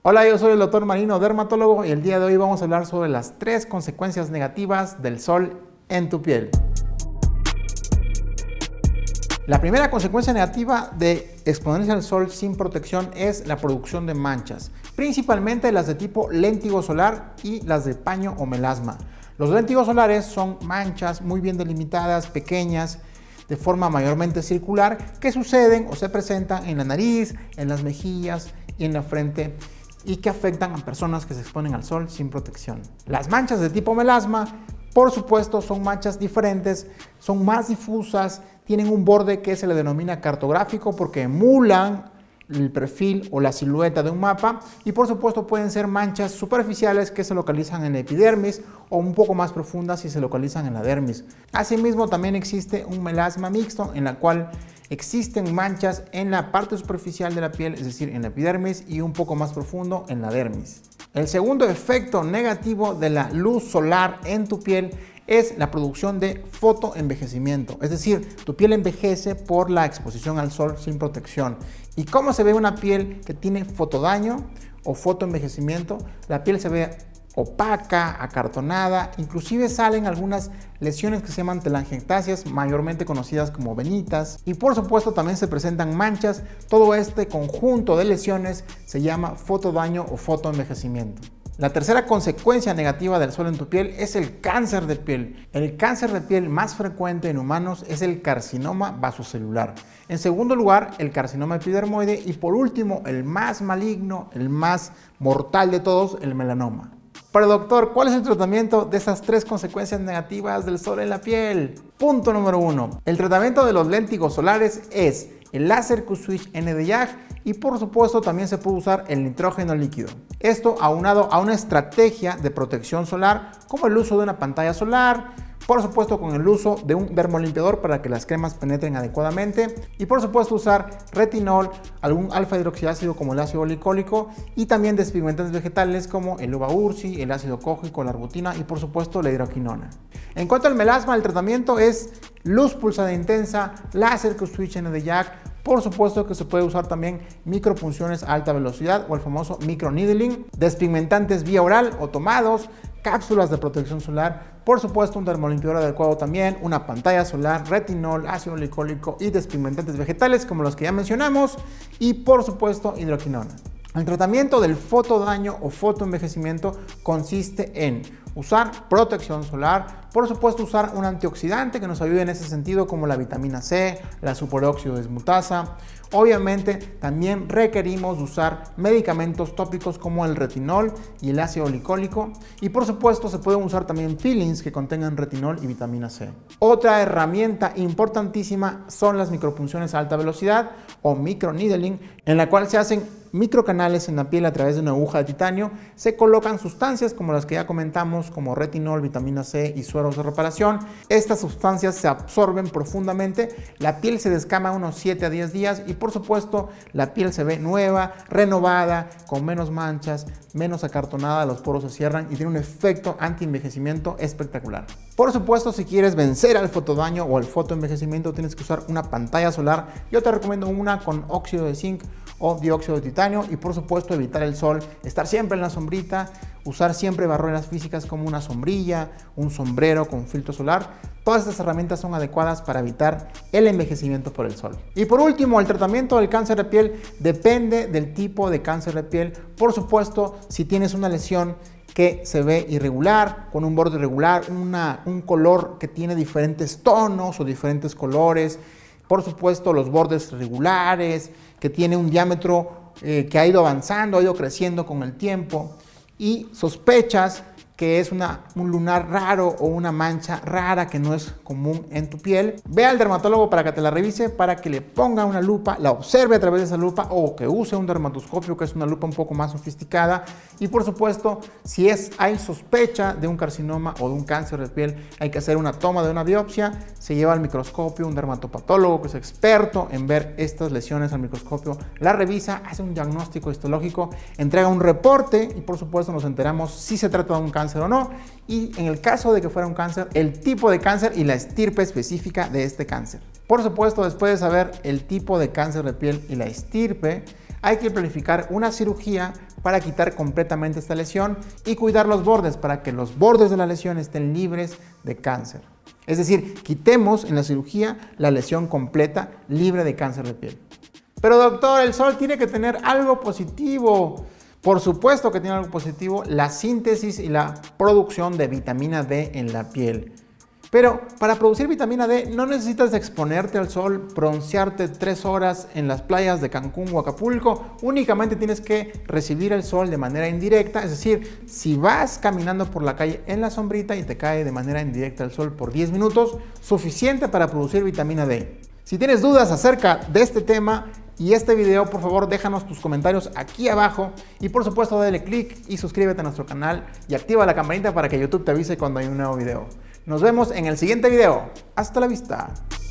Hola, yo soy el doctor Marino, dermatólogo, y el día de hoy vamos a hablar sobre las 3 consecuencias negativas del sol en tu piel. La primera consecuencia negativa de exponerse al sol sin protección es la producción de manchas, principalmente las de tipo léntigo solar y las de paño o melasma. Los léntigos solares son manchas muy bien delimitadas, pequeñas, de forma mayormente circular, que suceden o se presentan en la nariz, en las mejillas y en la frente, y que afectan a personas que se exponen al sol sin protección. Las manchas de tipo melasma, por supuesto, son manchas diferentes, son más difusas, tienen un borde que se le denomina cartográfico porque emulan el perfil o la silueta de un mapa, y por supuesto pueden ser manchas superficiales que se localizan en la epidermis o un poco más profundas y se localizan en la dermis. Asimismo, también existe un melasma mixto en la cual existen manchas en la parte superficial de la piel, es decir, en la epidermis, y un poco más profundo en la dermis. El segundo efecto negativo de la luz solar en tu piel es la producción de fotoenvejecimiento, es decir, tu piel envejece por la exposición al sol sin protección. ¿Y cómo se ve una piel que tiene fotodaño o fotoenvejecimiento? La piel se ve opaca, acartonada, inclusive salen algunas lesiones que se llaman telangiectasias, mayormente conocidas como venitas, y por supuesto también se presentan manchas. Todo este conjunto de lesiones se llama fotodaño o fotoenvejecimiento. La tercera consecuencia negativa del sol en tu piel es el cáncer de piel. El cáncer de piel más frecuente en humanos es el carcinoma vasocelular. En segundo lugar, el carcinoma epidermoide, y por último, el más maligno, el más mortal de todos, el melanoma. Pero doctor, ¿cuál es el tratamiento de esas 3 consecuencias negativas del sol en la piel? Punto número 1. El tratamiento de los léntigos solares es el láser Q-Switch Nd:YAG, y por supuesto también se puede usar el nitrógeno líquido. Esto aunado a una estrategia de protección solar como el uso de una pantalla solar, por supuesto con el uso de un dermolimpiador para que las cremas penetren adecuadamente, y por supuesto usar retinol, algún alfa hidroxiácido como el ácido glicólico, y también despigmentantes vegetales como el uva-ursi, el ácido cógico, la arbutina y por supuesto la hidroquinona. En cuanto al melasma, el tratamiento es luz pulsada intensa, láser Q-Switch Nd:YAG. Por supuesto que se puede usar también micropunciones a alta velocidad o el famoso microneedling, despigmentantes vía oral o tomados, cápsulas de protección solar, por supuesto un dermolimpiador adecuado también, una pantalla solar, retinol, ácido glicólico y despigmentantes vegetales como los que ya mencionamos, y por supuesto hidroquinona. El tratamiento del fotodaño o fotoenvejecimiento consiste en usar protección solar, por supuesto usar un antioxidante que nos ayude en ese sentido como la vitamina C, la superóxido dismutasa. Obviamente también requerimos usar medicamentos tópicos como el retinol y el ácido glicólico, y por supuesto se pueden usar también peelings que contengan retinol y vitamina C. Otra herramienta importantísima son las micropunciones a alta velocidad o microneedling, en la cual se hacen microcanales en la piel a través de una aguja de titanio. Se colocan sustancias como las que ya comentamos, como retinol, vitamina C y sueros de reparación. Estas sustancias se absorben profundamente, la piel se descama unos 7 a 10 días y por supuesto la piel se ve nueva, renovada, con menos manchas, menos acartonada, los poros se cierran y tiene un efecto anti-envejecimiento espectacular. Por supuesto, si quieres vencer al fotodaño o al fotoenvejecimiento, tienes que usar una pantalla solar. Yo te recomiendo una con óxido de zinc o dióxido de titanio, y por supuesto evitar el sol, estar siempre en la sombrita, usar siempre barreras físicas como una sombrilla, un sombrero con filtro solar. Todas estas herramientas son adecuadas para evitar el envejecimiento por el sol. Y por último, el tratamiento del cáncer de piel depende del tipo de cáncer de piel. Por supuesto, si tienes una lesión que se ve irregular, con un borde irregular, un color que tiene diferentes tonos o diferentes colores, por supuesto los bordes irregulares, que tiene un diámetro que ha ido avanzando, ha ido creciendo con el tiempo, y sospechas que es un lunar raro o una mancha rara que no es común en tu piel, ve al dermatólogo para que te la revise, para que le ponga una lupa, la observe a través de esa lupa, o que use un dermatoscopio, que es una lupa un poco más sofisticada. Y por supuesto, si hay sospecha de un carcinoma o de un cáncer de piel, hay que hacer una toma de una biopsia, se lleva al microscopio, un dermatopatólogo que es experto en ver estas lesiones al microscopio, la revisa, hace un diagnóstico histológico, entrega un reporte y por supuesto nos enteramos si se trata de un cáncer o no, y en el caso de que fuera un cáncer, el tipo de cáncer y la estirpe específica de este cáncer. Por supuesto, después de saber el tipo de cáncer de piel y la estirpe, hay que planificar una cirugía para quitar completamente esta lesión y cuidar los bordes para que los bordes de la lesión estén libres de cáncer. Es decir, quitemos en la cirugía la lesión completa, libre de cáncer de piel. Pero doctor, el sol tiene que tener algo positivo. Por supuesto que tiene algo positivo, la síntesis y la producción de vitamina D en la piel. Pero para producir vitamina D no necesitas exponerte al sol, broncearte 3 horas en las playas de Cancún o Acapulco. Únicamente tienes que recibir el sol de manera indirecta. Es decir, si vas caminando por la calle en la sombrita y te cae de manera indirecta el sol por 10 minutos, suficiente para producir vitamina D. Si tienes dudas acerca de este tema y este video, por favor déjanos tus comentarios aquí abajo y por supuesto dale click y suscríbete a nuestro canal y activa la campanita para que YouTube te avise cuando hay un nuevo video. Nos vemos en el siguiente video. Hasta la vista.